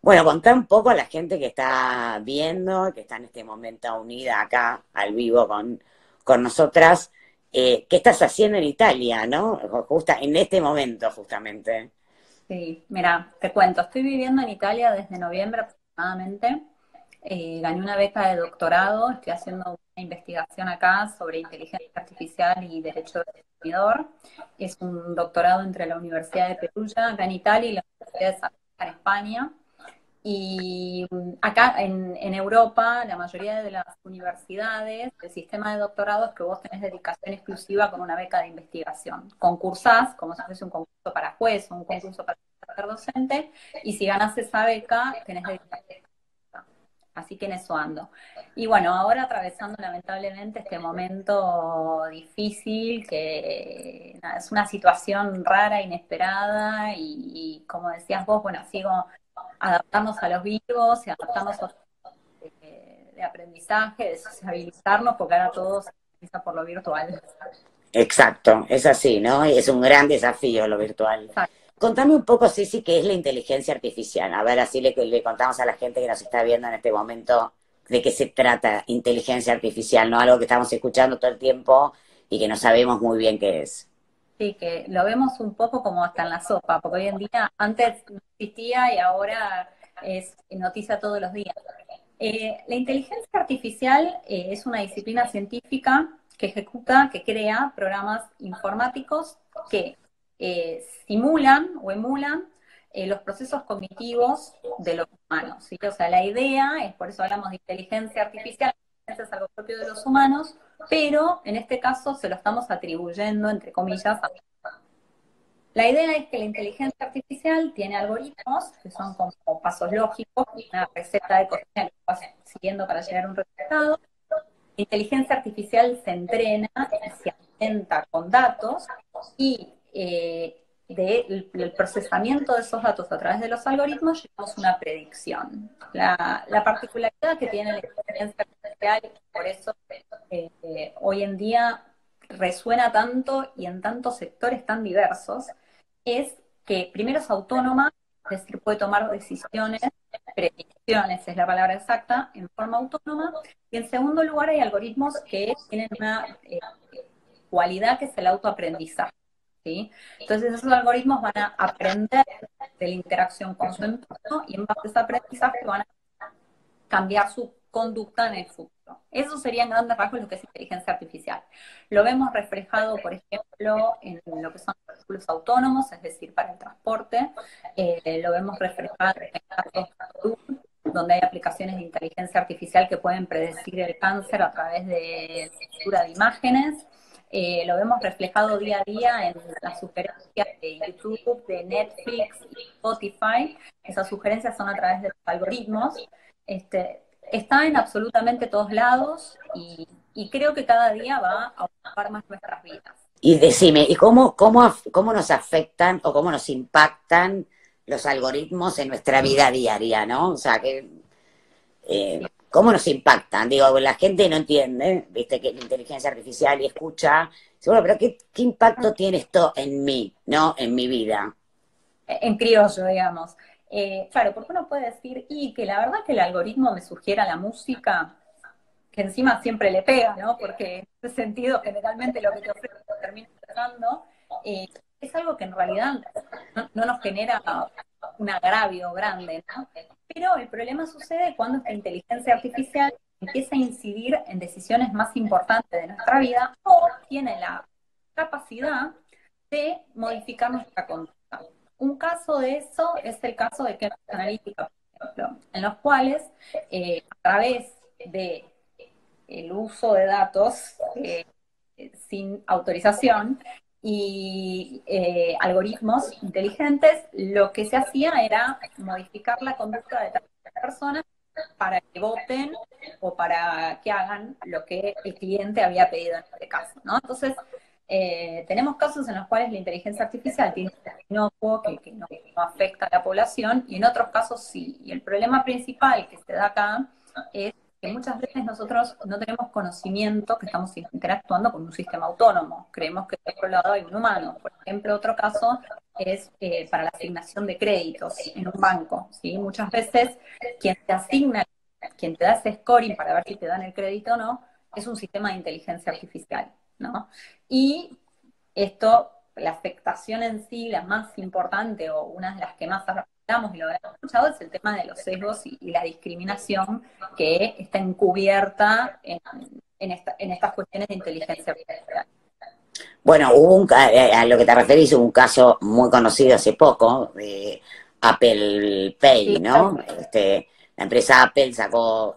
Bueno, contá un poco a la gente que está viendo, que está en este momento unida acá al vivo con nosotras, qué estás haciendo en Italia, ¿no? Justa, en este momento, justamente. Sí, mira, te cuento, estoy viviendo en Italia desde noviembre aproximadamente. Gané una beca de doctorado, estoy haciendo una investigación acá sobre inteligencia artificial y derecho del consumidor. Es un doctorado entre la Universidad de Perugia, acá en Italia, y la Universidad de Salamanca en España. Y acá en Europa, la mayoría de las universidades, el sistema de doctorado es que vos tenés dedicación exclusiva con una beca de investigación. Concursás, como si fuese un concurso para juez o un concurso para ser docente, y si ganás esa beca, tenés dedicación. Así que en eso ando. Y bueno, ahora atravesando lamentablemente este momento difícil, que nada, es una situación rara, inesperada, y como decías vos, bueno, sigo adaptarnos a los vivos y adaptarnos a de aprendizaje, de sociabilizarnos, porque ahora todo se realiza por lo virtual. Exacto, es así, ¿no? Es un gran desafío lo virtual. Contame un poco, Ceci, qué es la inteligencia artificial. A ver, así le contamos a la gente que nos está viendo en este momento de qué se trata inteligencia artificial, ¿no? Algo que estamos escuchando todo el tiempo y que no sabemos muy bien qué es. Sí, que lo vemos un poco como hasta en la sopa, porque hoy en día antes no existía y ahora es noticia todos los días. La inteligencia artificial es una disciplina científica que ejecuta, que crea programas informáticos que simulan o emulan los procesos cognitivos de los humanos, ¿sí? O sea, la idea es, por eso hablamos de inteligencia artificial, la inteligencia es algo propio de los humanos, pero en este caso se lo estamos atribuyendo, entre comillas, a... La idea es que la inteligencia artificial tiene algoritmos que son como pasos lógicos, una receta de cocina que vas siguiendo para llegar a un resultado. La inteligencia artificial se entrena y se alimenta con datos y del procesamiento de esos datos a través de los algoritmos llegamos a una predicción. La particularidad que tiene la inteligencia artificial, y por eso hoy en día resuena tanto y en tantos sectores tan diversos, es que primero es autónoma, es decir, puede tomar decisiones, predicciones es la palabra exacta, en forma autónoma, y en segundo lugar hay algoritmos que tienen una cualidad que es el autoaprendizaje, ¿sí? Entonces esos algoritmos van a aprender de la interacción con su entorno y en base a ese aprendizaje van a cambiar su conducta en el futuro. Eso sería en grandes rasgos lo que es inteligencia artificial. Lo vemos reflejado, por ejemplo, en lo que son los vehículos autónomos, es decir, para el transporte. Lo vemos reflejado en casos de salud, donde hay aplicaciones de inteligencia artificial que pueden predecir el cáncer a través de lectura de imágenes. Lo vemos reflejado día a día en las sugerencias de YouTube, de Netflix y Spotify. Esas sugerencias son a través de los algoritmos. Está en absolutamente todos lados y creo que cada día va a ocupar más nuestras vidas. Y decime, ¿y cómo nos afectan o cómo nos impactan los algoritmos en nuestra vida diaria, ¿no? O sea, ¿cómo nos impactan? Digo, la gente no entiende, viste, que la inteligencia artificial y escucha, dice, bueno, pero ¿qué impacto tiene esto en mí, ¿no? En mi vida. En criollo, digamos. Claro, porque uno puede decir, y que la verdad que el algoritmo me sugiera la música, que encima siempre le pega, ¿no? Porque en ese sentido, generalmente lo que te ofrece termina pasando, es algo que en realidad no nos genera un agravio grande, ¿no? Pero el problema sucede cuando esta inteligencia artificial empieza a incidir en decisiones más importantes de nuestra vida o tiene la capacidad de modificar nuestra conducta. Un caso de eso es el caso de Cambridge Analytica, por ejemplo, en los cuales a través de el uso de datos sin autorización y algoritmos inteligentes, lo que se hacía era modificar la conducta de las personas para que voten o para que hagan lo que el cliente había pedido en este caso, ¿no? Entonces, tenemos casos en los cuales la inteligencia artificial tiene un inocuo que no afecta a la población y en otros casos sí. Y el problema principal que se da acá es que muchas veces nosotros no tenemos conocimiento que estamos interactuando con un sistema autónomo. Creemos que del otro lado hay un humano. Por ejemplo, otro caso es para la asignación de créditos en un banco, ¿sí? Muchas veces quien te asigna, quien te da ese scoring para ver si te dan el crédito o no, es un sistema de inteligencia artificial, ¿no? Y esto, la afectación en sí, la más importante o una de las que más hablamos y lo habrán escuchado, es el tema de los sesgos y la discriminación que está encubierta en estas cuestiones de inteligencia artificial. Bueno, a lo que te referís, hubo un caso muy conocido hace poco de Apple Pay, Sí, ¿no? La empresa Apple sacó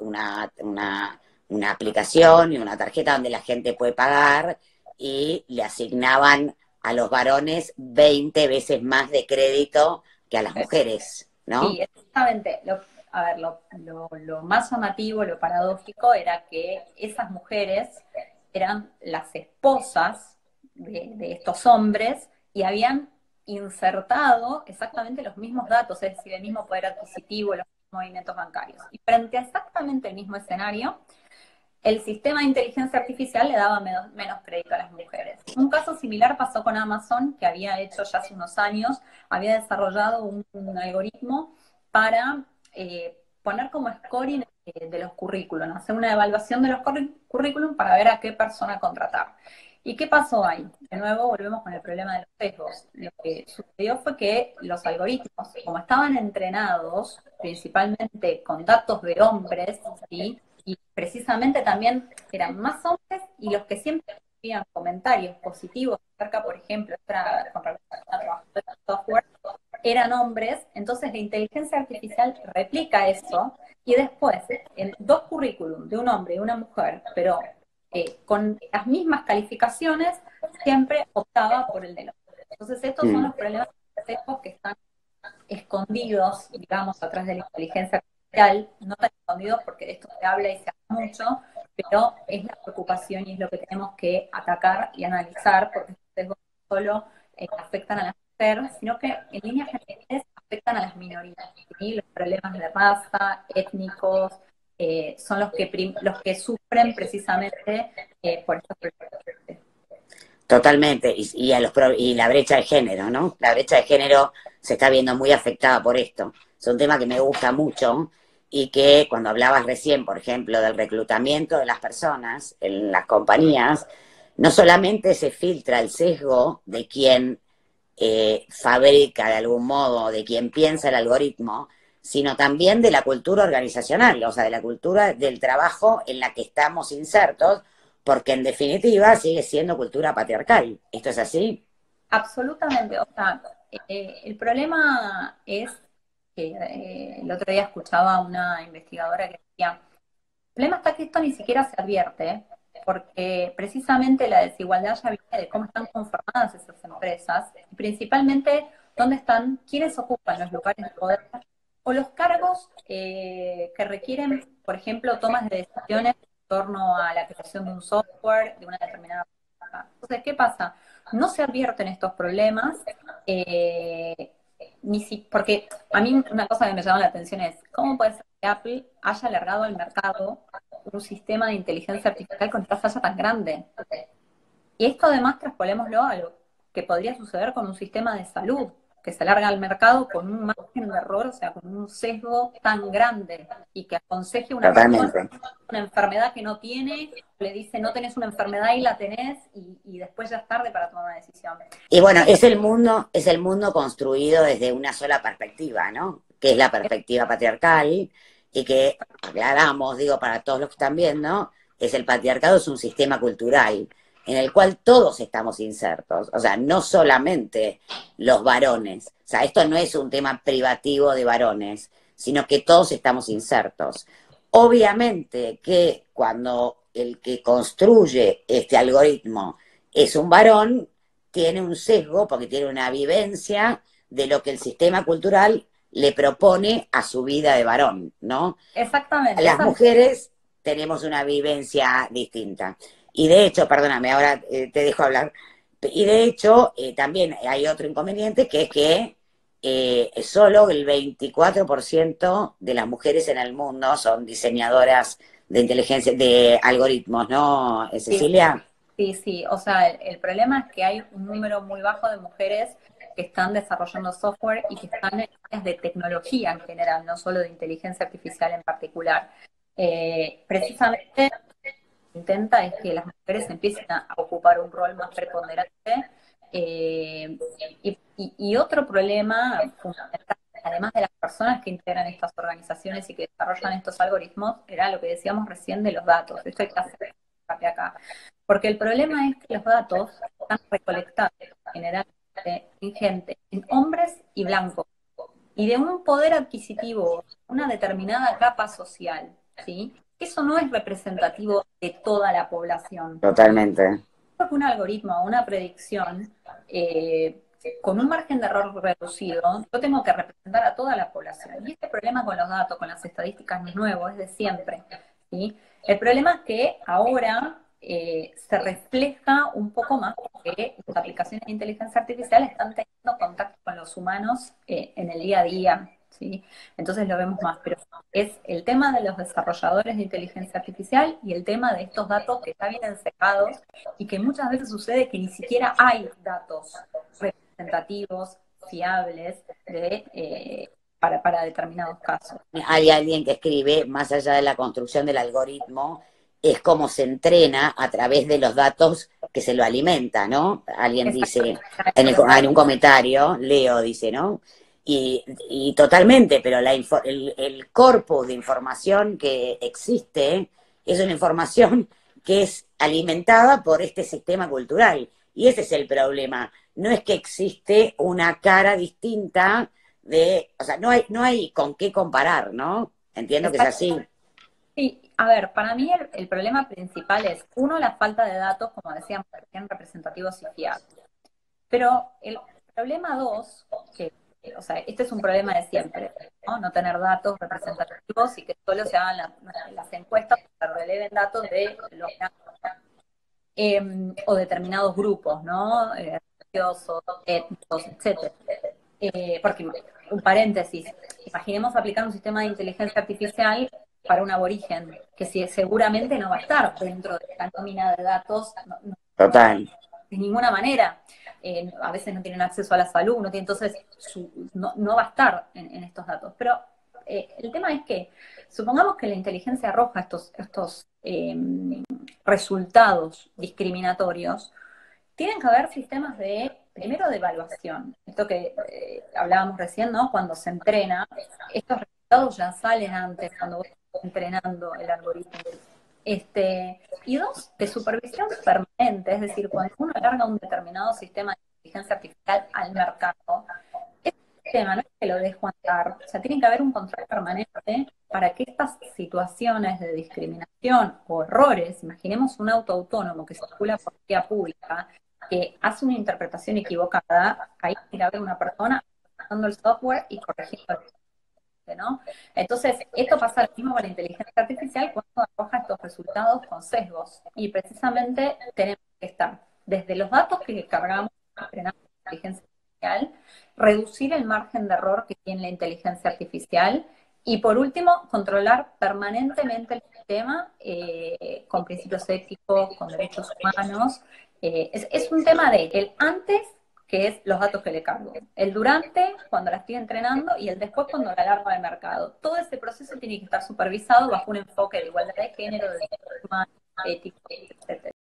una aplicación y una tarjeta donde la gente puede pagar y le asignaban a los varones 20 veces más de crédito que a las mujeres, ¿no? sí, exactamente. A ver, lo más llamativo, lo paradójico era que esas mujeres eran las esposas de estos hombres y habían insertado exactamente los mismos datos, es decir, el mismo poder adquisitivo, los mismos movimientos bancarios. Y frente a exactamente el mismo escenario, el sistema de inteligencia artificial le daba menos crédito a las mujeres. Un caso similar pasó con Amazon, que había hecho ya hace unos años, había desarrollado un algoritmo para poner como scoring de los currículums, hacer una evaluación de los currículums para ver a qué persona contratar. ¿Y qué pasó ahí? De nuevo volvemos con el problema de los sesgos. Lo que sucedió fue que los algoritmos, como estaban entrenados principalmente con datos de hombres, ¿sí? Y precisamente también eran más hombres y los que siempre hacían comentarios positivos acerca, por ejemplo, con relación a trabajar en software, eran hombres, entonces la inteligencia artificial replica eso y después en dos currículum de un hombre y una mujer, pero con las mismas calificaciones, siempre optaba por el del hombre. Entonces estos son los problemas que están escondidos, digamos, atrás de la inteligencia artificial, no tan escondidos porque de esto se habla y se habla mucho, pero es la preocupación y es lo que tenemos que atacar y analizar, porque estos sesgos no solo afectan a las mujeres, sino que en líneas generales afectan a las minorías, ¿sí? Los problemas de raza, étnicos, son los que sufren precisamente por estos problemas. Totalmente, y la brecha de género, ¿no? La brecha de género se está viendo muy afectada por esto. Es un tema que me gusta mucho y que cuando hablabas recién, por ejemplo, del reclutamiento de las personas en las compañías, no solamente se filtra el sesgo de quien fabrica de algún modo, de quien piensa el algoritmo, sino también de la cultura organizacional, o sea, de la cultura del trabajo en la que estamos insertos, porque en definitiva sigue siendo cultura patriarcal. ¿Esto es así? Absolutamente, o sea, el problema es que el otro día escuchaba a una investigadora que decía, el problema está que esto ni siquiera se advierte, porque precisamente la desigualdad ya viene de cómo están conformadas esas empresas, y principalmente dónde están, quiénes ocupan los lugares de poder, o los cargos que requieren, por ejemplo, tomas de decisiones en torno a la creación de un software de una determinada marca. Entonces, ¿qué pasa? No se advierten estos problemas, porque a mí una cosa que me llama la atención es, ¿cómo puede ser que Apple haya alargado al mercado un sistema de inteligencia artificial con esta falla tan grande? Y esto además traspolémoslo a lo que podría suceder con un sistema de salud, que se larga al mercado con un margen de error, o sea, con un sesgo tan grande, y que aconseje a una persona Totalmente. una enfermedad que no tiene, le dice no tenés una enfermedad y la tenés, y después ya es tarde para tomar una decisión. Y bueno, es el mundo construido desde una sola perspectiva, ¿no? Que es la perspectiva patriarcal y que aclaramos, digo, para todos los que están viendo, es el patriarcado es un sistema cultural en el cual todos estamos insertos, o sea, no solamente los varones, o sea, esto no es un tema privativo de varones, sino que todos estamos insertos. Obviamente que cuando el que construye este algoritmo es un varón, tiene un sesgo porque tiene una vivencia de lo que el sistema cultural le propone a su vida de varón, ¿no? Exactamente. Las mujeres tenemos una vivencia distinta. Y de hecho, perdóname, ahora te dejo hablar, y de hecho también hay otro inconveniente que es que solo el 24% de las mujeres en el mundo son diseñadoras de inteligencia, de algoritmos, ¿no, Sí, Cecilia? sí, sí. O sea, el problema es que hay un número muy bajo de mujeres que están desarrollando software y que están en áreas de tecnología en general, no solo de inteligencia artificial en particular. Precisamente intenta es que las mujeres empiecen a ocupar un rol más preponderante. Y otro problema fundamental, además de las personas que integran estas organizaciones y que desarrollan estos algoritmos, era lo que decíamos recién de los datos. Esto hay que hacer hincapié acá. Porque el problema es que los datos están recolectados generalmente en gente, en hombres y blancos, y de un poder adquisitivo, una determinada capa social, ¿sí? Eso no es representativo de toda la población. Totalmente. Porque un algoritmo, una predicción, con un margen de error reducido, yo tengo que representar a toda la población. Y este problema con los datos, con las estadísticas no es nuevo, es de siempre, ¿sí? El problema es que ahora se refleja un poco más porque las aplicaciones de inteligencia artificial están teniendo contacto con los humanos en el día a día, ¿sí? Entonces lo vemos más, pero es el tema de los desarrolladores de inteligencia artificial y el tema de estos datos que ya vienen secados y que muchas veces sucede que ni siquiera hay datos representativos, fiables, para determinados casos. Hay alguien que escribe, más allá de la construcción del algoritmo, es cómo se entrena a través de los datos que se lo alimenta, ¿no? Alguien dice en un comentario, Leo dice, ¿no? Y totalmente, pero el corpus de información que existe es una información que es alimentada por este sistema cultural. Y ese es el problema. No es que existe una cara distinta o sea, no hay con qué comparar, ¿no? Entiendo que es así. Sí, a ver, para mí el problema principal es, uno, la falta de datos, como decíamos, representativos y fiables. Pero el problema dos, o sea, este es un problema de siempre, ¿no? No tener datos representativos y que solo se hagan las encuestas, se releven datos de los o determinados grupos, ¿no? Religiosos, étnicos, etcétera. Porque, un paréntesis, imaginemos aplicar un sistema de inteligencia artificial para un aborigen, que seguramente no va a estar dentro de la nómina de datos, Total. de ninguna manera. A veces no tienen acceso a la salud, entonces no va a estar en estos datos. Pero el tema es que, supongamos que la inteligencia arroja estos resultados discriminatorios, tienen que haber sistemas primero de evaluación. Esto que hablábamos recién, ¿no? Cuando se entrena, estos resultados ya salen antes, cuando vos estás entrenando el algoritmo. Y dos, de supervisión permanente, es decir, cuando uno larga un determinado sistema de inteligencia artificial al mercado, ese sistema no es que lo dejo andar, o sea, tiene que haber un control permanente para que estas situaciones de discriminación o errores, imaginemos un auto autónomo que circula por vía pública, que hace una interpretación equivocada, ahí tiene que haber una persona usando el software y corrigiendo el, ¿no? Entonces, esto pasa lo mismo con la inteligencia artificial cuando arroja estos resultados con sesgos. Y precisamente tenemos que estar desde los datos que cargamos entrenando la inteligencia artificial, reducir el margen de error que tiene la inteligencia artificial y, por último, controlar permanentemente el sistema con principios éticos, con derechos humanos. Es un tema de el antes, que es los datos que le cargo, el durante, cuando la estoy entrenando, y el después, cuando la largo al mercado. Todo ese proceso tiene que estar supervisado bajo un enfoque de igualdad de género, de derechos humanos, éticos, etc.